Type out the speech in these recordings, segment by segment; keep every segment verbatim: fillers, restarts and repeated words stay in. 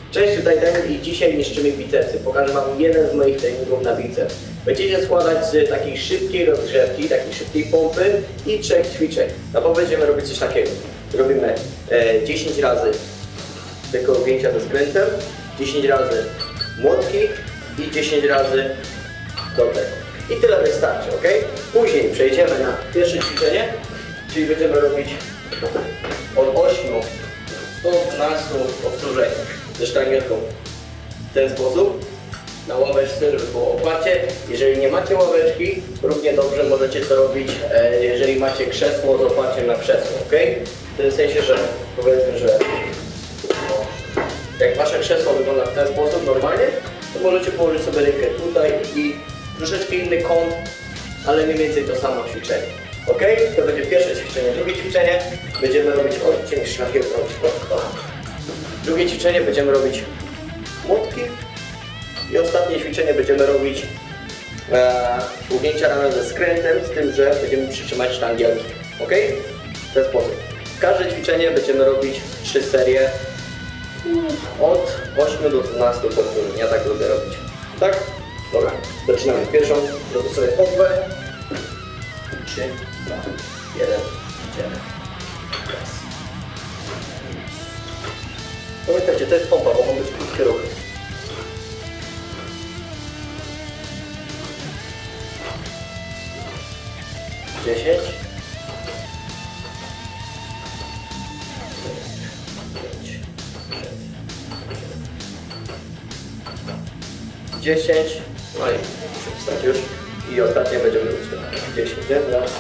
Cześć, tutaj Daniel i dzisiaj niszczymy bicepsy. Pokażę Wam jeden z moich treningów na biceps. Będziecie składać z takiej szybkiej rozgrzewki, takiej szybkiej pompy i trzech ćwiczeń. Na początku będziemy robić coś takiego. Robimy e, dziesięć razy tylko objęcia ze skrętem, dziesięć razy młotki i dziesięć razy do tego. I tyle wystarczy, ok? Później przejdziemy na pierwsze ćwiczenie, czyli będziemy robić od ośmiu do dwunastu powtórzeń ze sztangierką w ten sposób, na ławeczce, żeby było oparcie. Jeżeli nie macie ławeczki, równie dobrze możecie to robić, e, jeżeli macie krzesło z oparciem na krzesło, ok? W tym sensie, że powiedzmy, że no, jak wasze krzesło wygląda w ten sposób normalnie, to możecie położyć sobie rękę tutaj i troszeczkę inny kąt, ale mniej więcej to samo ćwiczenie. Ok? To będzie pierwsze ćwiczenie. Drugie ćwiczenie będziemy robić odcień szlachetny. Drugie ćwiczenie będziemy robić młotki. I ostatnie ćwiczenie będziemy robić e, ugięcia ramion ze skrętem, z tym, że będziemy przytrzymać sztangielki. Ok? W ten sposób. Każde ćwiczenie będziemy robić trzy serie od ośmiu do dwunastu powtórzeń. Ja tak lubię robić. Tak? Dobra. Zaczynamy pierwszą. Zrobię sobie pompę. trzy, dwa, jeden, idziemy. Raz. Pamiętajcie, to jest pompa, mogą być krótkie ruchy. dziesięć. dziesięć. No i muszę wstać już. I ostatnie będziemy robić dziesięć. Raz, raz,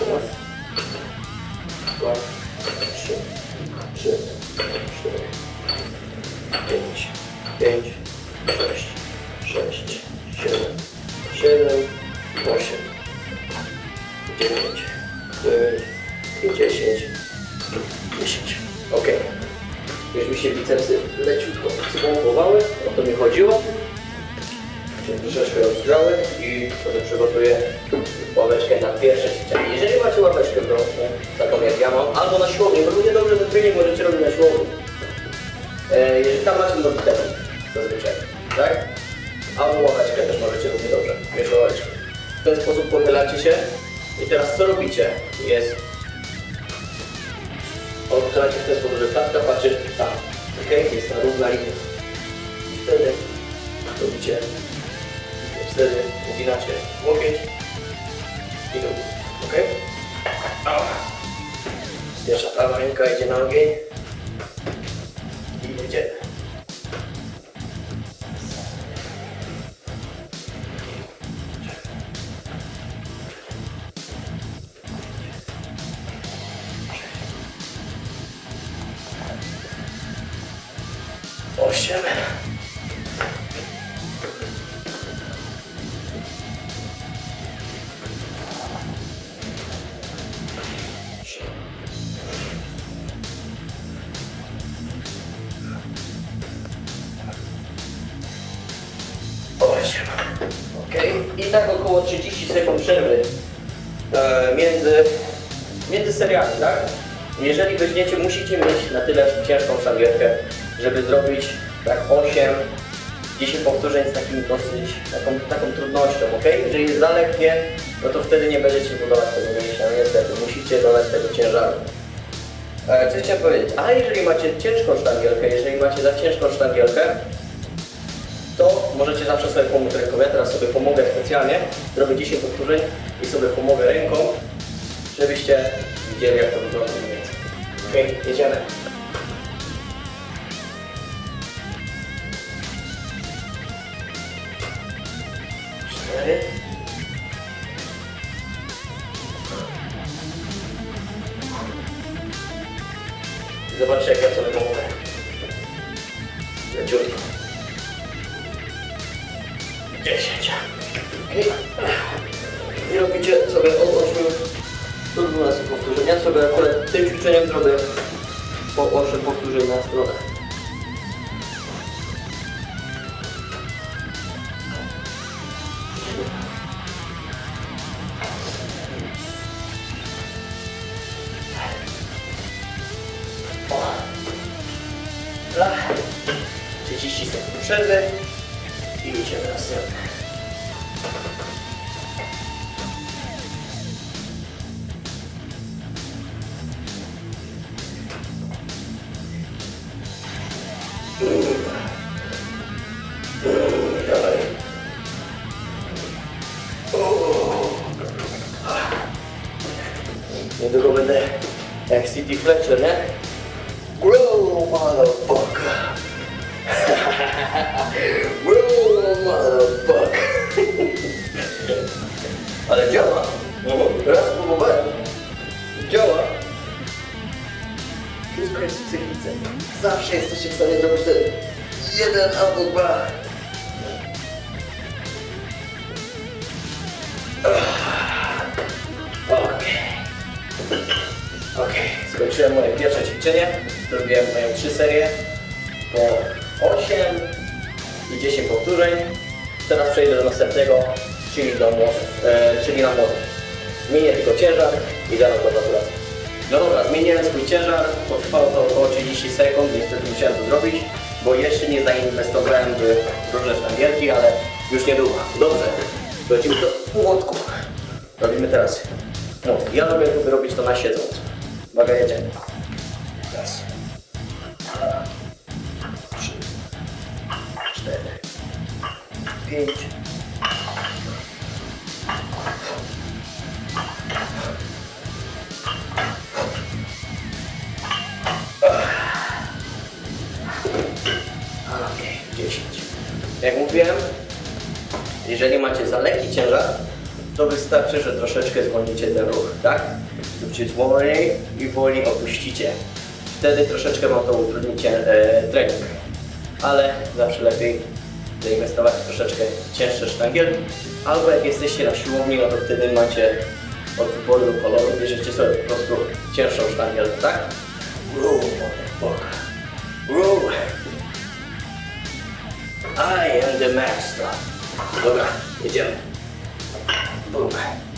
dwa, trzy, trzy, cztery, pięć, pięć, sześć, sześć, siedem, siedem, osiem, dziewięć, dziewięć i dziesięć, dziesięć. Ok. Już mi się bicepsy leciutko spompowały, o to mi chodziło. Troszeczkę rozgrzały i sobie przygotuję ławeczkę na pierwsze ćwiczenie. Jeżeli macie ławeczkę w domu, taką jak ja mam, albo na siłowni, bo równie dobrze ten trening możecie robić na siłowni. E, jeżeli tam macie do bitewu, zazwyczaj, tak? Albo ławeczkę też możecie równie dobrze mieć ławeczkę. W ten sposób pochylacie się i teraz co robicie? Jest odchylacie w ten sposób, że klatka patrzy tam, ok? Jest ta równa linia. I wtedy robicie. Wtedy uginacie łokieć i do góry. Ok? Pierwsza prawa ręka idzie na ogień i jedziemy. Osiem. Ok, i tak około trzydzieści sekund przerwy e, między, między seriami, tak? Jeżeli weźmiecie, musicie mieć na tyle ciężką sztangierkę, żeby zrobić tak osiem dziesięć powtórzeń z takim dosyć, taką, taką trudnością, ok? Jeżeli jest za lekkie, no to wtedy nie będziecie budować tego mięśnia, no niestety, musicie dodać tego ciężaru. E, co chciałem powiedzieć, a jeżeli macie ciężką sztangierkę, jeżeli macie za ciężką sztangierkę, to możecie zawsze sobie pomóc ręką. Ja teraz sobie pomogę specjalnie, zrobię dziesięć powtórzeń i sobie pomogę ręką, żebyście widzieli, jak to wygląda mniej więcej. Ok, jedziemy. Cztery. Zobaczcie, jak ja sobie pomogę. Leciutko. dziesięć. Okay. I robicie sobie od ośmiu do dwunastu powtórzeń. Ja sobie akurat tym ćwiczeniem zrobię po osiem powtórzeń na stronę. trzydzieści sekund przerwy i idziemy następne. Dalej. Niedługo będę jak City Fletcher, nie? Grow, motherfucker! Grow, motherfucker! Ale działa! Raz próbowałem. Działa! Wszystko jest w psychice. Zawsze jesteście w stanie zrobić ten jeden albo dwa. Okej. Okej, skończyłem moje pierwsze ćwiczenie. Zrobiłem moje trzy serie po osiem i dziesięć powtórzeń. Teraz przejdę do następnego, czyli, do e, czyli na młot. Zmienię tylko ciężar i zaraz do Was wracam. No dobra, zmieniłem swój ciężar, potrwało to około trzydzieści sekund, niestety musiałem to zrobić, bo jeszcze nie zainwestowałem w różne sztangielki, ale już niedługo. Dobrze, przechodzimy do młotków. Robimy teraz młot. Ja lubię robić to na siedząc. Uwaga, jedziemy. Raz, dwa, trzy, cztery, pięć. Okej, dziesięć. Jak mówiłem, jeżeli macie za lekki ciężar, to wystarczy, że troszeczkę zwolnicie ten ruch, tak? Róbcie wolniej i wolniej opuścicie. Wtedy troszeczkę wam to utrudnicie e, trening. Ale zawsze lepiej zainwestować w troszeczkę cięższe sztangielki. Albo jak jesteście na siłowni, no to wtedy macie od wyboru koloru, bierzecie sobie po prostu cięższą sztangielkę, tak? Row, motherfucker. Row. I am the master. Dobra, jedziemy. Boom.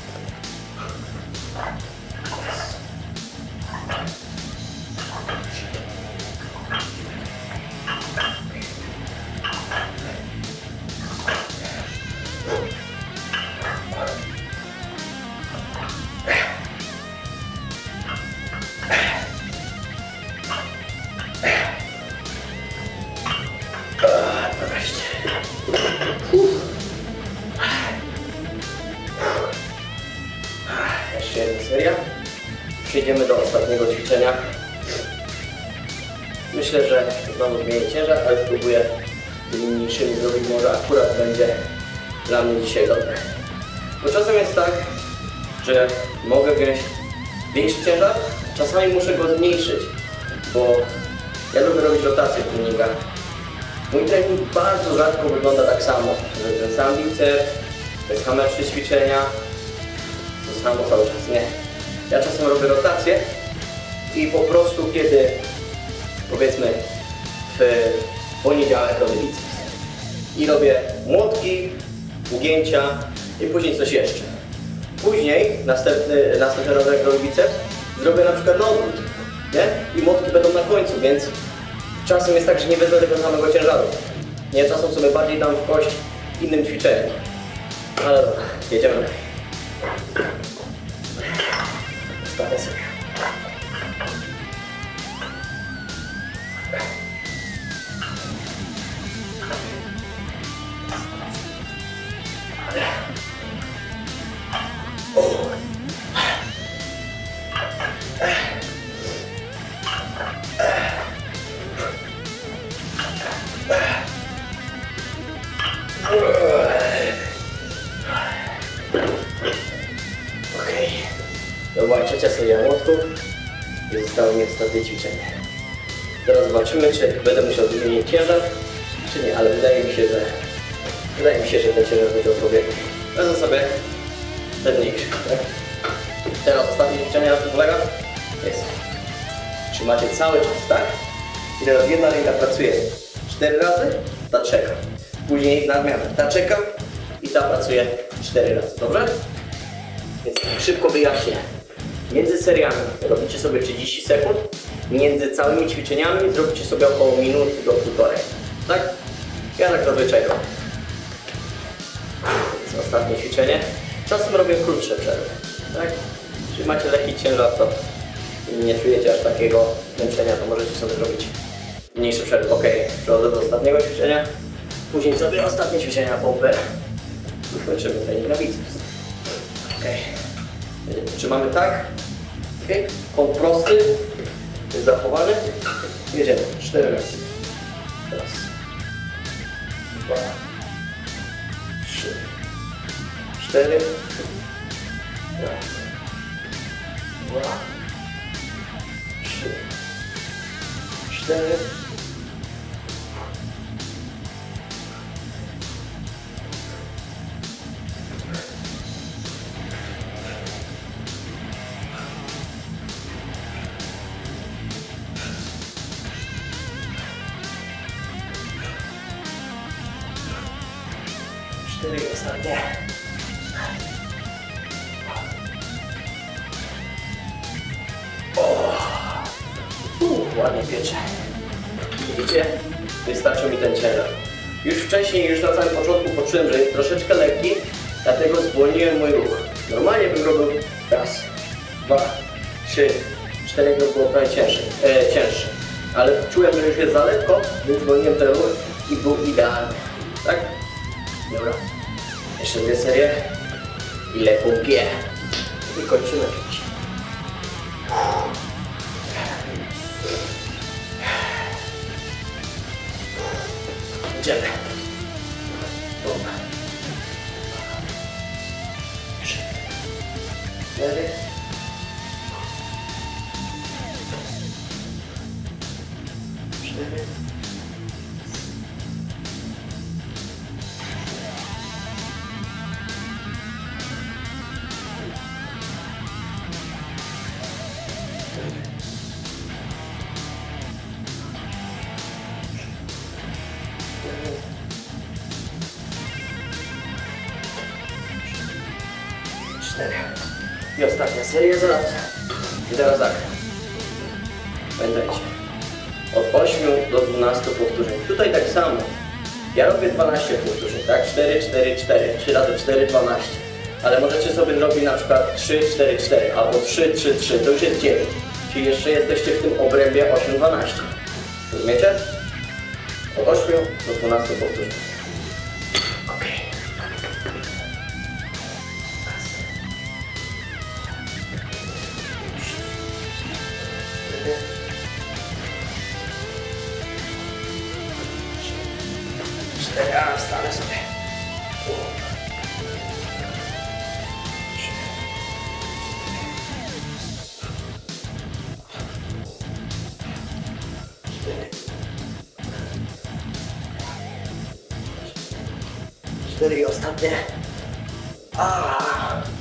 Jeszcze jedna seria. Przejdziemy do ostatniego ćwiczenia. Myślę, że znowu zmienię ciężar, ale spróbuję tymi mniejszymi zrobić, może akurat będzie dla mnie dzisiaj dobre. Bo czasem jest tak, że mogę wziąć większy ciężar, czasami muszę go zmniejszyć, bo ja lubię robić rotacje w treningach. Mój trening bardzo rzadko wygląda tak samo, że ten sam biceps, te same trzy ćwiczenia, to samo cały czas, nie. Ja czasem robię rotacje i po prostu kiedy, powiedzmy, w poniedziałek robię biceps i robię młotki, ugięcia i później coś jeszcze. Później, następny, następny raz jak robię biceps, zrobię na przykład na odwrót, nie? I młotki będą na końcu, więc czasem jest tak, że nie wezmę tego samego ciężaru. Nie, czasem sobie bardziej dam w kość innym ćwiczeniem. Ale dobra, jedziemy dalej. Ostatnia seria. Okej, to była trzecia seria młotków i zostało mi ostatnie ćwiczenie. Teraz zobaczymy, czy będę musiał zmienić ciężar, czy nie, ale wydaje mi się, że wydaje mi się, że ten ciężar będzie odpowiedni. Wezmę sobie ten mniejszy, tak? Teraz ostatnie ćwiczenie na czym polega? Jest. Trzymacie cały czas, tak? I teraz jedna ręka pracuje cztery razy, ta czeka. Później na zmianę ta czeka i ta pracuje cztery razy, dobrze? Więc szybko wyjaśnię. Między seriami robicie sobie trzydzieści sekund, między całymi ćwiczeniami zrobicie sobie około minuty do półtorej. Tak? Ja tak zazwyczaj robię. To jest ostatnie ćwiczenie. Czasem robię krótsze przerwy. Tak? Jeżeli macie lekki ciężar, to nie czujecie aż takiego męczenia, to możecie sobie zrobić mniejsze przerwy. Ok, przechodzę do ostatniego ćwiczenia. Później sobie ostatnie ćwiczenia pompy. I kończymy trening na biceps. Ok. Trzymamy tak. Ok. Kąt prosty. Jest zachowany. Jedziemy. Cztery razy. Raz. Dwa. Trzy. Cztery. Raz. Dwa. Trzy. Cztery. Cztery i ostatnie. O, uh, ładnie piecze. Widzicie? Wystarczył mi ten ciężar. Już wcześniej, już na samym początku poczułem, że jest troszeczkę lekki, dlatego zwolniłem mój ruch. Normalnie bym robił raz, dwa, trzy, cztery, by było trochę cięższy, e, cięższy. Ale czułem, że już jest za lekko, więc zwolniłem ten ruch i był idealny. Tak? Dobra. Jeszcze dwie serie. Ile pompię. I kończymy pić. Idziemy. Dobra. Trzy. Cztery. Cztery. Cztery. I ostatnia seria zaraz. I teraz tak. Pamiętajcie. Od ośmiu do dwunastu powtórzeń. Tutaj tak samo. Ja robię dwanaście powtórzeń, tak? cztery, cztery, cztery. trzy razy cztery, dwanaście. Ale możecie sobie zrobić na przykład trzy, cztery, cztery albo trzy, trzy, trzy. To już jest dziewięć. Czyli jeszcze jesteście w tym obrębie osiem, dwanaście. Rozumiecie? Od ośmiu do dwunastu powtórzeń. Ok. Cztery, a wstanę sobie. Cztery i ostatnie. Ah.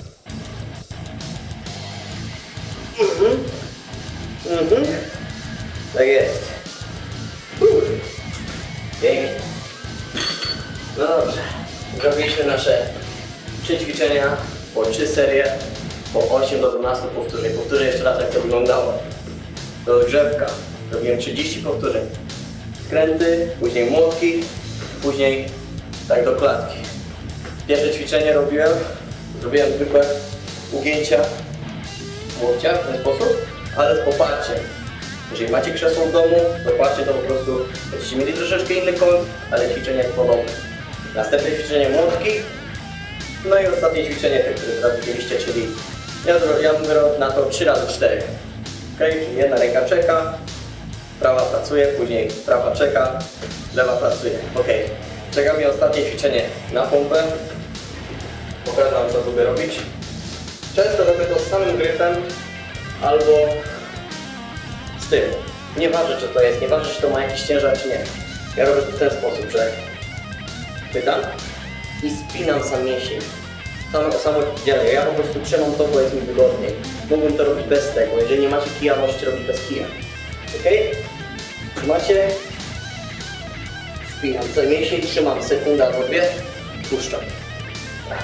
Mhm. Mhm. Tak jest. Uh. Pięknie. No dobrze. Zrobiliśmy nasze trzy ćwiczenia po trzy serie po osiem do dwunastu powtórzeń. Powtórzę jeszcze raz, jak to wyglądało. Rozgrzewka. Robiłem trzydzieści powtórzeń. Skręty, później młotki, później tak do klatki. Pierwsze ćwiczenie robiłem, zrobiłem zwykłe ugięcia łokcia w ten sposób, ale z oparciem. Jeżeli macie krzesło w domu, to oparcie to po prostu będziecie mieli troszeczkę inny kąt, ale ćwiczenie jest podobne. Następne ćwiczenie młotki, no i ostatnie ćwiczenie, te, które teraz widzieliście, czyli ja, ja mówię na to trzy razy cztery. Okay? Czyli jedna ręka czeka, prawa pracuje, później prawa czeka, lewa pracuje. Ok. Czeka mnie ostatnie ćwiczenie na pompę. Pokażę wam, co lubię robić. Często robię to z samym gryfem albo z tym. Nie ważne, czy to jest, nie ważne, czy to ma jakiś ciężar, czy nie. Ja robię to w ten sposób, że chwytam i spinam sam mięsień. Samo, samo dzielę. Ja po prostu trzymam to, bo jest mi wygodniej. Mógłbym to robić bez tego. Jeżeli nie macie kija, możecie robić bez kija. Ok? Trzymacie. Spinam cały mięsień, trzymam sekundę albo dwie. Puszczam. Raz.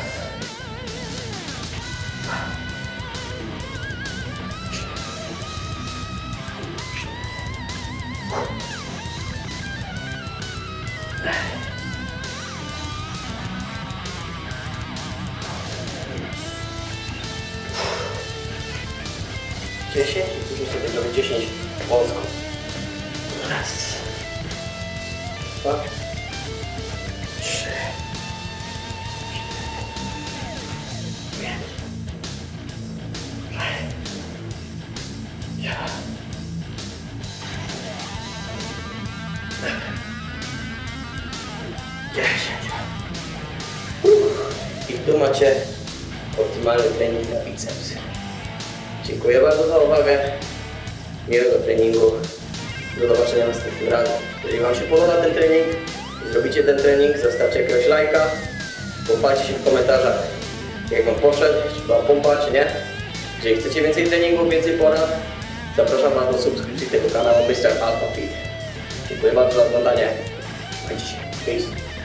dziesięć i później sobie zrobię dziesięć wąsko. Raz, dwa, trzy, cztery, pięć, sześć, dziesięć. I tu macie optymalny trening na bicepsy. Dziękuję bardzo za uwagę. Miłego treningu. Do zobaczenia następnym razem. Jeżeli Wam się podoba ten trening i zrobicie ten trening, zostawcie jakiegoś lajka. Pochwalcie się w komentarzach, jak Wam poszedł, czy Wam pompa, czy nie. Jeżeli chcecie więcej treningów, więcej porad, zapraszam Was do subskrypcji tego kanału mister Alpha Fit. Dziękuję bardzo za oglądanie. Trzymajcie się. Peace.